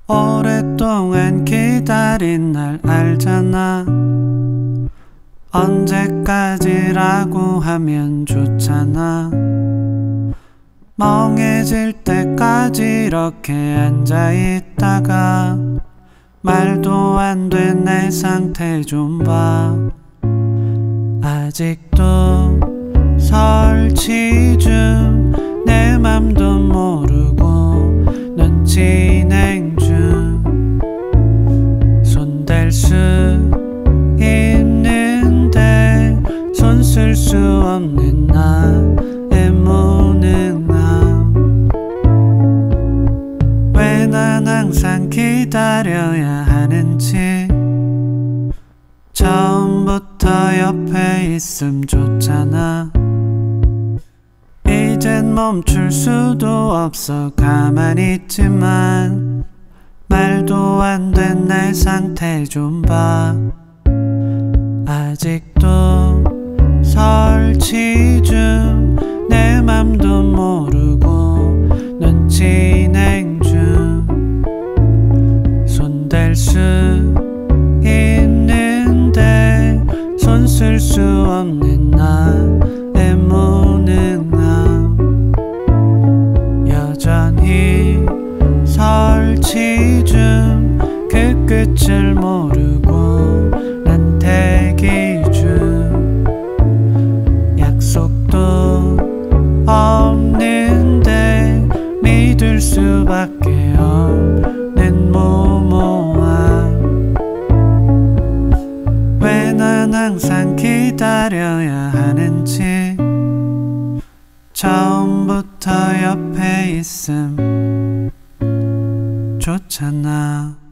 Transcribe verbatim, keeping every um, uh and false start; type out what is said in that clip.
오랫동안 기다린 날 알잖아. 언제까지라고 하면 좋잖아. 멍해질 때까지 이렇게 앉아있다가 말도 안 돼 내 상태 좀 봐. 아직도 설치 중 내 맘도 모르고 넌 진행 중. 손댈 수 있는데 손 쓸 수 없는 나의 무능함. 왜 난 항상 기다려야 하는지. 처음부터 옆에 있음 좋잖아. 이젠 멈출 수도 없어 가만히 있지만 말도 안 된 내 상태 좀 봐. 아직도 설치 중 내 맘도 모르고 넌 진행 중. 손댈 수 있는데 손 쓸 수 없는 나의 무능함. 여전히 설치 중 그 끝을 모르고 난 대기 중. 약속도 없는데 믿을 수밖에 없는 무모함. 왜 난 항상 기다려야 하는지. 처음부터 옆에 있음 좋잖아.